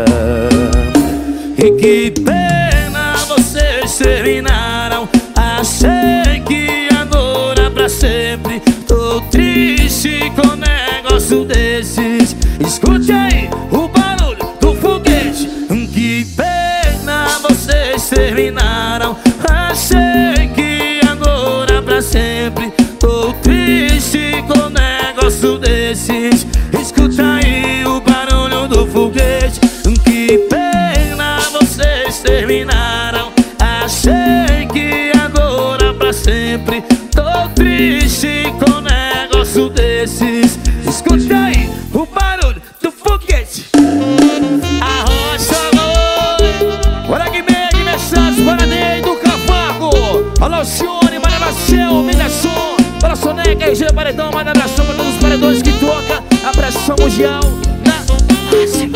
E que pena vocês terminaram, achei que ia durar pra sempre. Tô triste com um negócio desses. Escute aí o barulho do foguete. Que pena vocês terminaram, achei que ia durar pra sempre. Tô triste com um negócio desses. Escuta aí o barulho do foguete. Que pena vocês terminaram, achei que ia durar pra sempre. Tô triste com um negócio desses. Escuta aí o barulho do foguete. Arrocha a bora Guimê, mensagem para Ney do Cavaco. Alô, Cione, Maria Marcel, Mineção. Para Soneca, RG Paredão, manda abração para todos os paredões que toca a pressão mundial na máxima.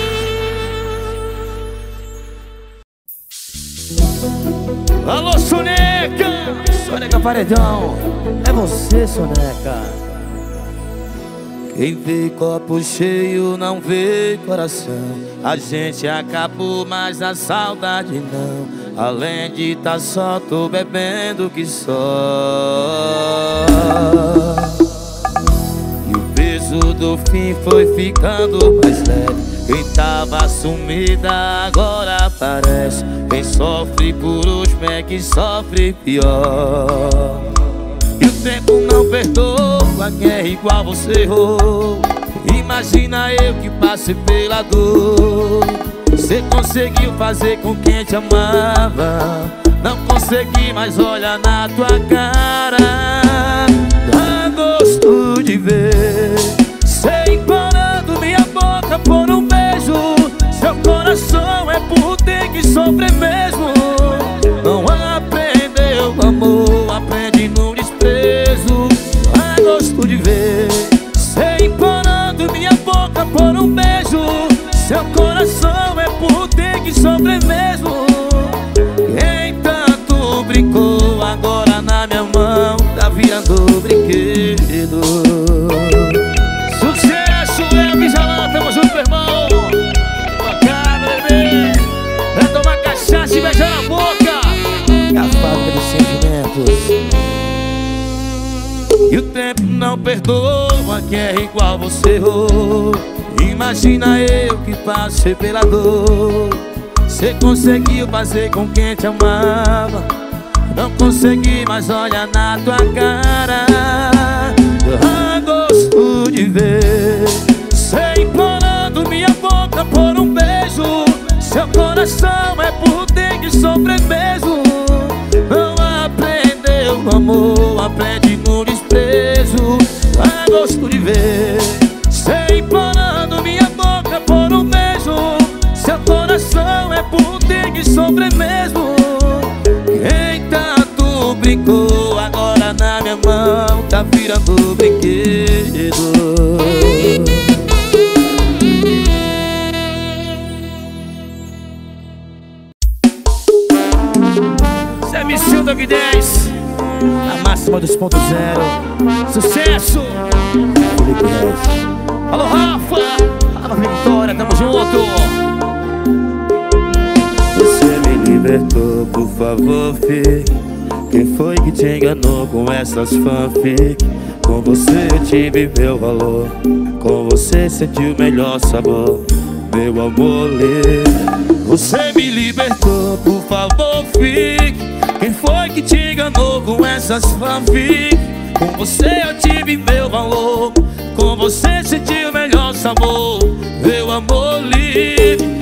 Alô, Soneca! Soneca Paredão, é você, Soneca. Quem vê copo cheio não vê coração. A gente acabou, mas a saudade não. Além de tá só, tô bebendo que só. E o peso do fim foi ficando mais leve. Quem tava sumida agora aparece. Quem sofre por último é que sofre pior. E o tempo não perdoa quem é igual você errou. Imagina eu que passei pela dor. Você conseguiu fazer com quem te amava. Não consegui mais olhar na tua cara. Dá gosto de ver cê implorando minha boca por um beijo. Seu coração é por ter que sofrer mesmo. Não aprendeu amor, aprende no desprezo. Dá gosto de ver cê implorando minha boca por um beijo. Seu coração é por ter que sofrer mesmo. Quem tanto brincou agora na minha mão tá virando brinquedo. Sucesso, Elvis Jalan, tamo junto, meu irmão. Bacana, bebê. Vai tomar cachaça e beijar na boca. É a fábrica dos sentimentos. E o tempo não perdoa quem é igual você errou. Imagina eu que passei pela dor. Cê conseguiu fazer com quem te amava. Não consegui mais olhar na tua cara. Dá gosto de ver cê implorando minha boca por um beijo. Seu coração é por ter que sofrer mesmo. Não aprendeu amor, aprende no desprezo. Dá gosto de ver cê implorando minha boca por um beijo. Seu coração é por ter que sofrer mesmo. Quem tanto brincou agora vida na minha mão tá virando brinquedo. Zé Missão Dog 10, a máxima 2.0. Sucesso! Alô, Rafa! Alô, Vitória, tamo junto! Você me libertou, por favor, fique. Quem foi que te enganou com essas fanfic? Com você eu tive meu valor, com você senti o melhor sabor, meu amor livre. Você me libertou, por favor, fique. Quem foi que te enganou com essas fanfic? Com você eu tive meu valor, com você senti o melhor sabor, meu amor livre.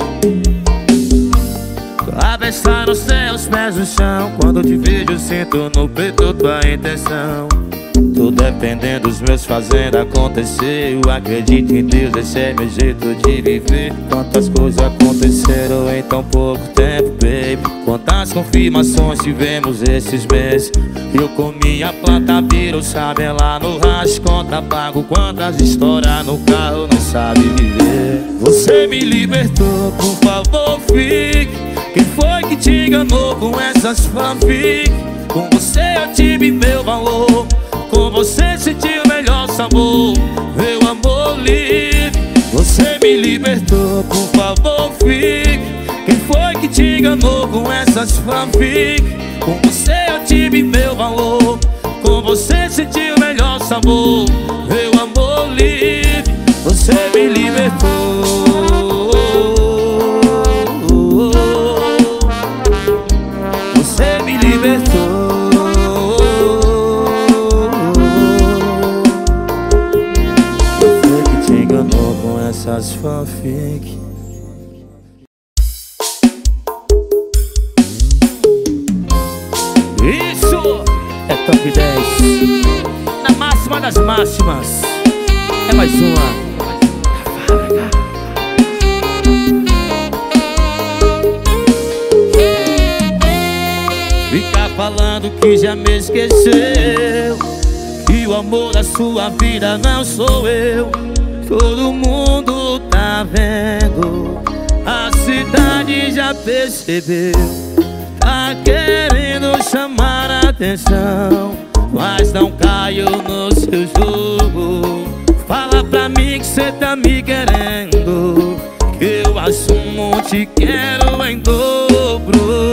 Cabeça no céu, os pés no chão. Quando te vejo, sinto no peito tua intenção. Tô dependendo dos meus fazendo acontecer. Eu acredito em Deus, esse é meu jeito de viver. Quantas coisas aconteceram em tão pouco tempo, baby. Quantas confirmações tivemos esses meses. Eu com minha planta viro, sabe lá no racho. Conta pago, quantas histórias no carro não sabe viver. Você me libertou, por favor, fique. Quem foi que te enganou com essas fanfic? Com você eu tive meu valor, com você senti o melhor sabor, meu amor livre. Você me libertou, por favor, fique. Quem foi que te enganou com essas fanfic? Com você eu tive meu valor, com você senti o melhor sabor, meu amor livre. Você me libertou. Você me libertou. Quem foi que te enganou com essas fanfic? Isso é Top 10, na máxima das máximas. É mais uma. Fica falando que já me esqueceu, que o amor da sua vida não sou eu. Todo mundo tá vendo, a cidade já percebeu. Tá querendo chamar a atenção, mas não caiu no seu jogo. Fala pra mim que cê tá me querendo, que eu assumo, te quero em dobro.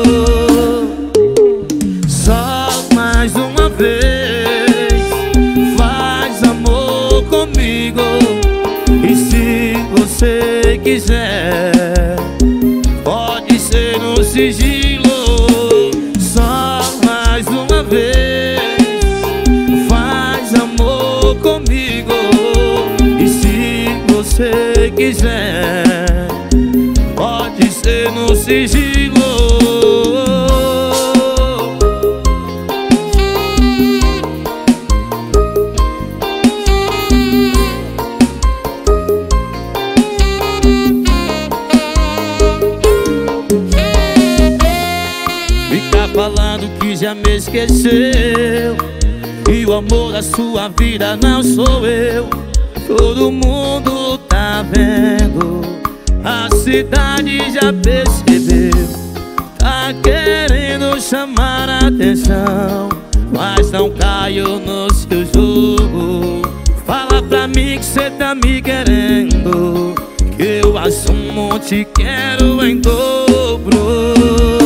Só mais uma vez, faz amor comigo. E se você quiser, pode ser no sigilo. Só mais uma vez, faz amor comigo. E se você quiser, pode ser no sigilo. Falando que já me esqueceu, e o amor da sua vida não sou eu. Todo mundo tá vendo, a cidade já percebeu. Tá querendo chamar a atenção, mas não caiu no seu jogo. Fala pra mim que cê tá me querendo, que eu assumo, te quero em dobro.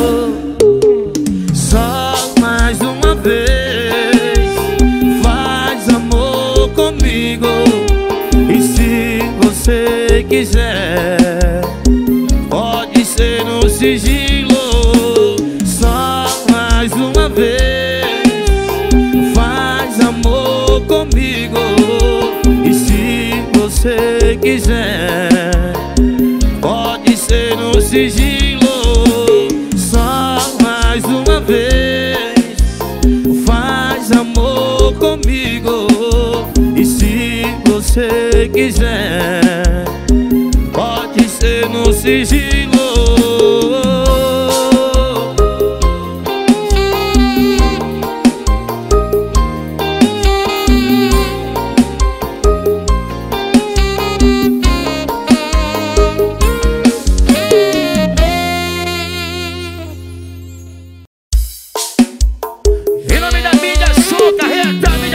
Só mais uma vez, faz amor comigo. E se você quiser, pode ser no sigilo. Só mais uma vez, faz amor comigo. E se você quiser, pode ser no sigilo. Só mais uma vez, faz amor comigo. E se você quiser, pode ser no sigilo.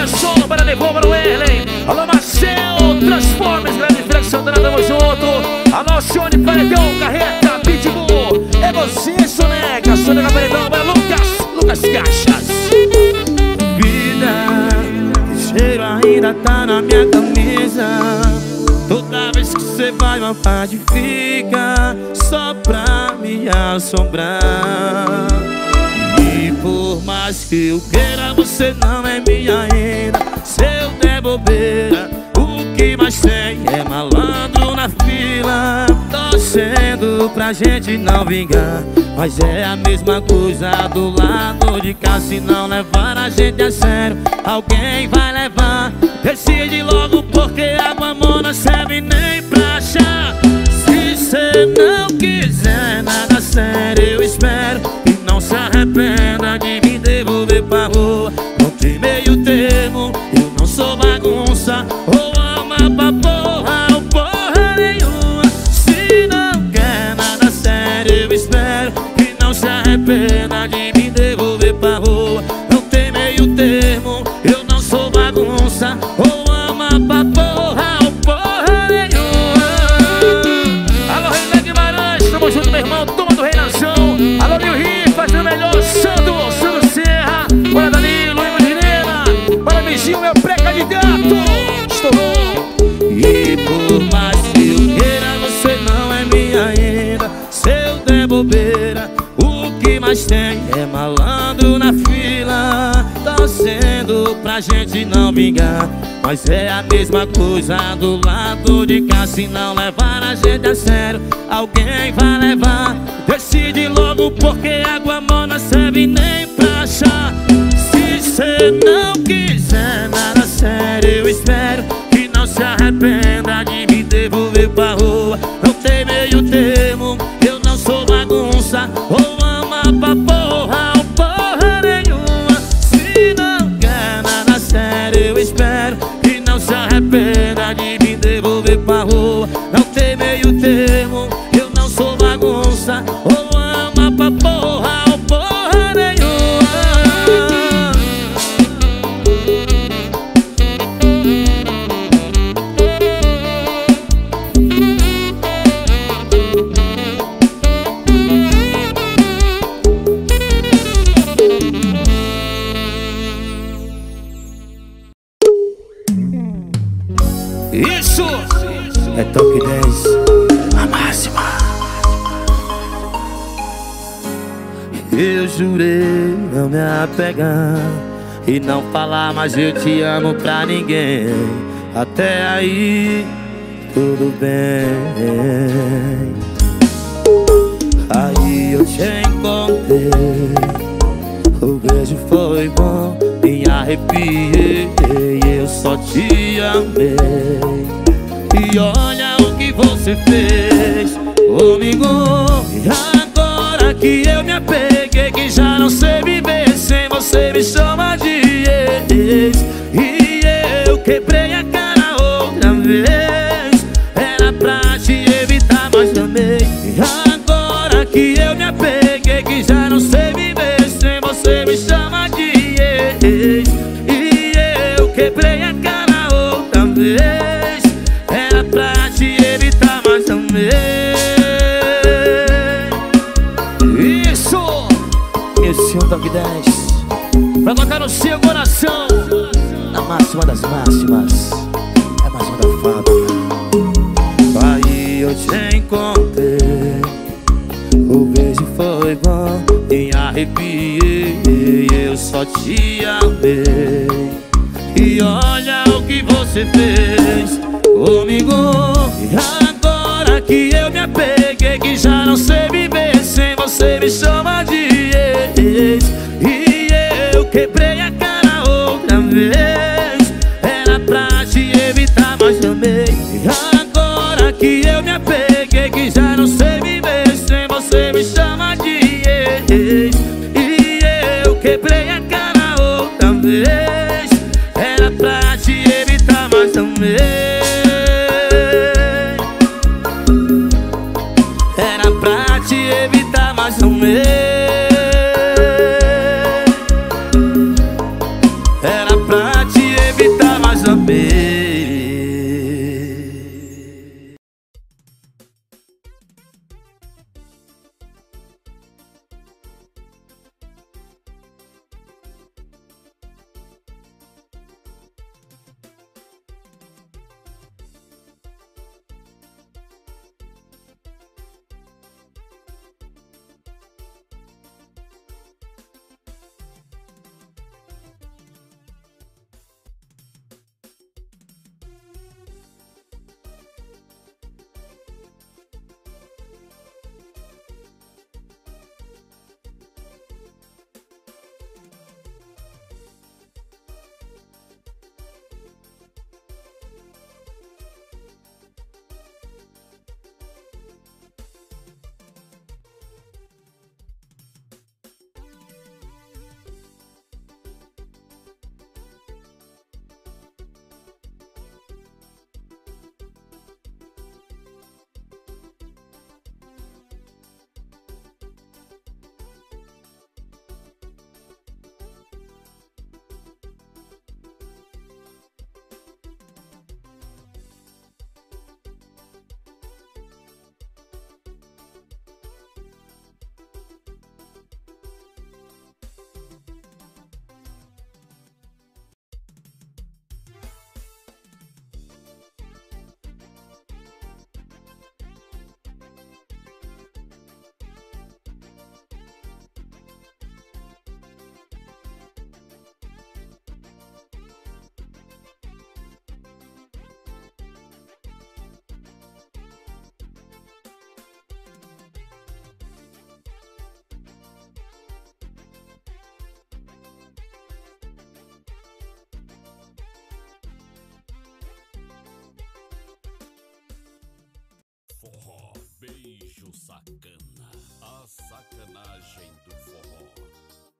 Anderson, para levar para o Erlen. Alô, Marcel, Transformers, grande Flex Santana, tamo junto. Alô, Alcione, Paredão, Carreta, Pitbull. É você, Soneca, Soneca Paredão, para Lucas Caixas. Vida, o cheiro ainda tá na minha camisa. Toda vez que cê vai, uma parte fica só pra me assombrar. E por mais que eu queira, você não é minha ainda. Se eu der bobeira, o que mais tem é malandro na fila, torcendo pra gente não vingar. Mas é a mesma coisa do lado de cá. Se não levar a gente a sério, alguém vai levar. Decide logo, porque água morna serve nem pra chá. Se cê não quiser nada sério, eu espero que não se arrependa de me devolver pra rua. Não tem meio termo, eu não sou bagunça ou alma pra porra ou porra nenhuma. Se não quer nada sério, eu espero que não se arrependa de me devolver pra rua. Não tem meio termo, eu não sou bagunça ou alma pra porra ou porra nenhuma. Alô, Renan Guimarães, tamo junto, meu irmão, turma do Reinazão. Alô, Rio Rio, fazendo melhor, Sandro Serra. Bora, Danilo, Imaginena. Bora, Mijinho, meu pré-candidato. Estourou. E por mais que eu queira, você não é minha ainda. Se eu der bobeira, o que mais tem é malandro na fila, torcendo pra gente não vingar. Mas é a mesma coisa do lado de cá. Se não levar a gente a sério, alguém vai levar. Decide logo, porque água morna serve nem pra chá. Se cê não quiser nada sério, eu espero que não se arrependa de me devolver pra rua. Não tem meio termo, eu não sou bagunça ou ama pra porra ou porra nenhuma. Se não quer nada sério, eu espero que não se arrependa de me devolver pra rua. Não tem meio termo, eu não sou bagunça ou ama pra porra ou porra nenhuma. Isso É Top 10, a máxima. Eu jurei não me apegar e não falar mais eu te amo pra ninguém. Até aí, tudo bem. Aí eu te encontrei, o beijo foi bom, me arrepiei, eu só te amei. E olha o que você fez comigo. E agora que eu me apeguei, que já não sei viver sem você, me chama de ex. E eu quebrei a cara outra vez, era pra te evitar, mas também. E agora que eu me apeguei, que já não sei viver sem você, me chama de ex. E eu quebrei a cara outra vez, era pra te evitar, mas também. Isso. Esse é um Top 10, Pra tocar no seu coração. a máxima das máximas, é mais uma da fábrica. Aí eu te encontrei, o beijo foi bom, me arrepiei, eu só te amei. E olha o que você fez comigo. E agora que eu me apeguei, que já não sei viver sem você, me chama de ex. E eu quebrei a cara outra vez, era pra te evitar, mas também. E agora que eu me apeguei, que já não sei viver sem você, me chama de ex. E eu quebrei a cara outra vez, era pra te evitar, mas também. Era pra te evitar, mas também. Era pra te Rádio Sacana, a sacanagem do forró.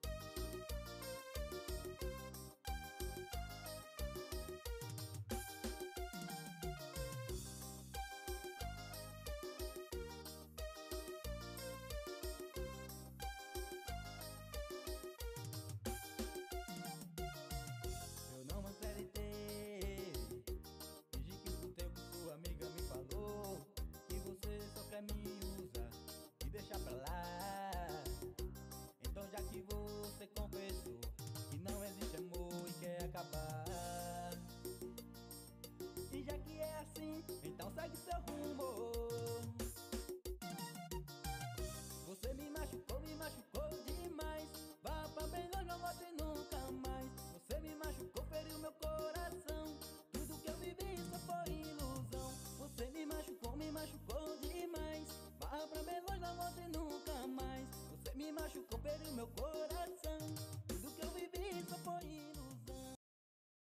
Eu não acreditei, fingi que escutei o que sua amiga me falou, que você só quer me usar e deixar pra lá. Então já que você confessou que não existe amor e quer acabar, e já que é assim, então segue seu rumo. Você me machucou demais. Vá pra bem longe, não volte nunca mais. Você me machucou, feriu meu coração. Tudo que eu vivi só foi ilusão. Você me machucou demais. Vá pra bem longe, não volte nunca mais. Você me machucou, feriu meu coração.